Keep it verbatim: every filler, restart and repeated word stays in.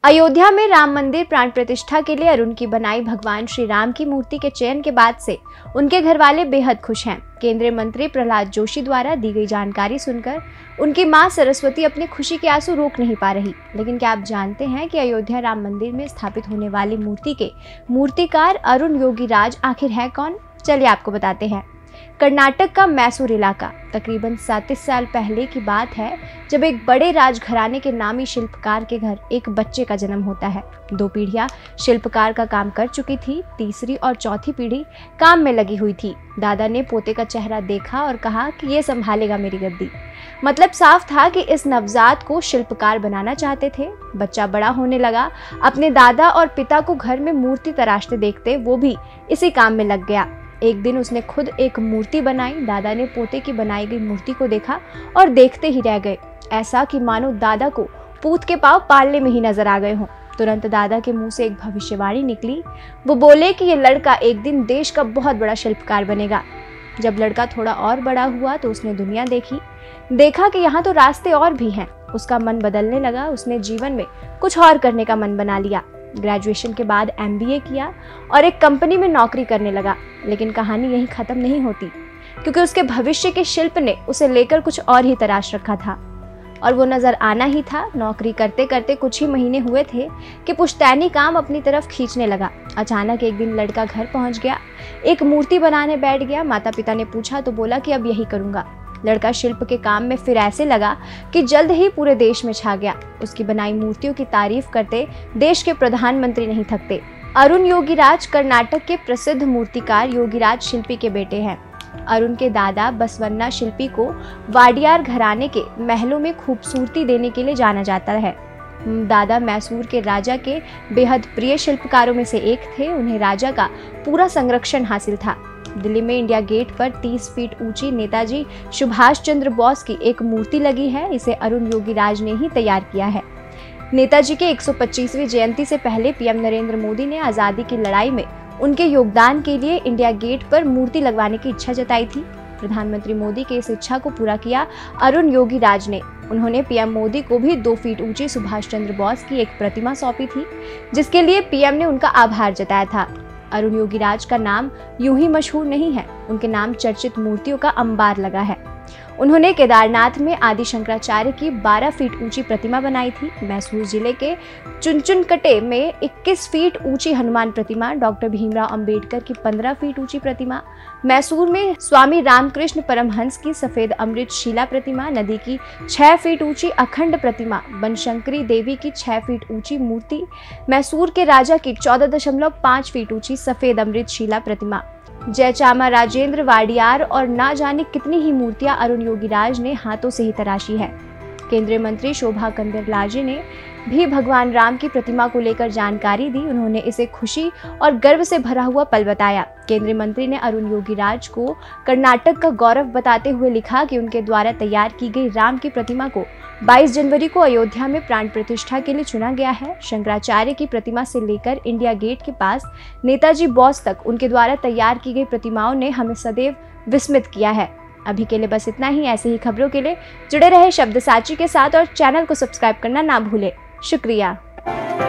अयोध्या में राम मंदिर प्राण प्रतिष्ठा के लिए अरुण की बनाई भगवान श्री राम की मूर्ति के चयन के बाद से उनके घर वाले बेहद खुश हैं। केंद्रीय मंत्री प्रहलाद जोशी द्वारा दी गई जानकारी सुनकर उनकी मां सरस्वती अपनी खुशी के आंसू रोक नहीं पा रही। लेकिन क्या आप जानते हैं कि अयोध्या राम मंदिर में स्थापित होने वाली मूर्ति के मूर्तिकार अरुण योगीराज आखिर है कौन? चलिए आपको बताते हैं। कर्नाटक का मैसूर इलाका तकरीबन सैंतीस साल पहले की बात है, जब एक बड़े राजघराने के नामी शिल्पकार के घर एक बच्चे का जन्म होता है। दो पीढ़ियां शिल्पकार का काम कर चुकी थी, तीसरी और चौथी पीढ़ी काम में लगी हुई थी। दादा ने पोते का चेहरा देखा और कहा कि ये संभालेगा मेरी गद्दी। मतलब साफ था कि इस नवजात को शिल्पकार बनाना चाहते थे। बच्चा बड़ा होने लगा, अपने दादा और पिता को घर में मूर्ति तराशते देखते वो भी इसी काम में लग गया। एक दिन उसने खुद एक मूर्ति बनाई। दादा ने पोते की बनाई गई मूर्ति को देखा और देखते ही रह गए, ऐसा कि मानो दादा को पूत के पांव पालने में ही नजर आ गए हों। तुरंत दादा के मुंह से एक भविष्यवाणी निकली। वो बोले कि ये लड़का एक दिन देश का बहुत बड़ा शिल्पकार बनेगा। जब लड़का थोड़ा और बड़ा हुआ तो उसने दुनिया देखी, देखा कि यहाँ तो रास्ते और भी हैं। उसका मन बदलने लगा। उसने जीवन में कुछ और करने का मन बना लिया। ग्रेजुएशन के बाद एम बी ए किया और एक कंपनी में नौकरी करने लगा। लेकिन कहानी यहीं खत्म नहीं होती, क्योंकि उसके भविष्य के शिल्प ने उसे लेकर कुछ और ही तराश रखा था और वो नजर आना ही था। नौकरी करते करते कुछ ही महीने हुए थे कि पुश्तैनी काम अपनी तरफ खींचने लगा। अचानक एक दिन लड़का घर पहुंच गया, एक मूर्ति बनाने बैठ गया। माता पिता ने पूछा तो बोला कि अब यही करूंगा। लड़का शिल्प के काम में फिर ऐसे लगा कि जल्द ही पूरे देश में छा गया। उसकी बनाई मूर्तियों की तारीफ करते देश के प्रधानमंत्री नहीं थकते। अरुण योगीराज कर्नाटक के प्रसिद्ध मूर्तिकार योगीराज शिल्पी के बेटे हैं। अरुण के दादा बसवन्ना शिल्पी को वाडियार घराने के महलों में खूबसूरती देने के लिए जाना जाता है। दादा मैसूर के राजा के बेहद प्रिय शिल्पकारों में से एक थे। उन्हें राजा का पूरा संरक्षण हासिल था। दिल्ली में इंडिया गेट पर तीस फीट ऊंची नेताजी सुभाष चंद्र बोस की एक मूर्ति लगी है। इसे अरुण योगीराज ने ही तैयार किया है। नेताजी के एक सौ पच्चीसवीं जयंती से पहले पीएम नरेंद्र मोदी ने आज़ादी की लड़ाई में उनके योगदान के लिए इंडिया गेट पर मूर्ति लगवाने की इच्छा जताई थी। प्रधानमंत्री मोदी की इस इच्छा को पूरा किया अरुण योगीराज ने। उन्होंने पीएम मोदी को भी दो फीट ऊंची सुभाष चंद्र बोस की एक प्रतिमा सौंपी थी, जिसके लिए पीएम ने उनका आभार जताया था। अरुण योगीराज का नाम यूं ही मशहूर नहीं है, उनके नाम चर्चित मूर्तियों का अंबार लगा है। उन्होंने केदारनाथ में आदि शंकराचार्य की बारह फीट ऊंची प्रतिमा बनाई थी। मैसूर जिले के चुनचुनकटे में इक्कीस फीट ऊंची हनुमान प्रतिमा, डॉक्टर भीमराव अंबेडकर की पंद्रह फीट ऊंची प्रतिमा, मैसूर में स्वामी रामकृष्ण परमहंस की सफेद अमृत शिला प्रतिमा, नदी की छह फीट ऊंची अखंड प्रतिमा, बनशंकरी देवी की छह फीट ऊंची मूर्ति, मैसूर के राजा की चौदह दशमलव पाँच फीट ऊंची सफेद अमृत शिला प्रतिमा, जयचामा राजेंद्र वाडियार और ना जाने कितनी ही मूर्तियां अरुण योगीराज ने हाथों से ही तराशी है। केंद्रीय मंत्री शोभा कंदरलाजे ने भी भगवान राम की प्रतिमा को लेकर जानकारी दी। उन्होंने इसे खुशी और गर्व से भरा हुआ पल बताया। केंद्रीय मंत्री ने अरुण योगीराज को कर्नाटक का गौरव बताते हुए लिखा कि उनके द्वारा तैयार की गई राम की प्रतिमा को बाईस जनवरी को अयोध्या में प्राण प्रतिष्ठा के लिए चुना गया है। शंकराचार्य की प्रतिमा से लेकर इंडिया गेट के पास नेताजी बोस तक उनके द्वारा तैयार की गई प्रतिमाओं ने हमें सदैव विस्मित किया है। अभी के लिए बस इतना ही। ऐसे ही खबरों के लिए जुड़े रहे शब्दसाची के साथ और चैनल को सब्सक्राइब करना ना भूलें। शुक्रिया।